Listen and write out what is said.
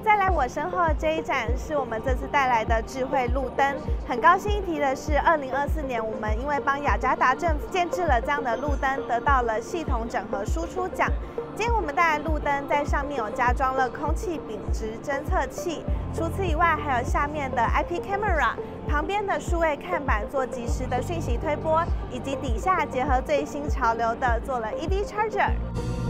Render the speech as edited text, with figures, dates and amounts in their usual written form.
再来我身后的这一盏是我们这次带来的智慧路灯。很高兴一提的是，2024年我们因为帮雅加达政府建制了这样的路灯，得到了系统整合输出奖。今天我们带来路灯，在上面有加装了空气品质侦测器，除此以外还有下面的 IP camera， 旁边的数位看板做即时的讯息推播，以及底下结合最新潮流的做了 EV charger。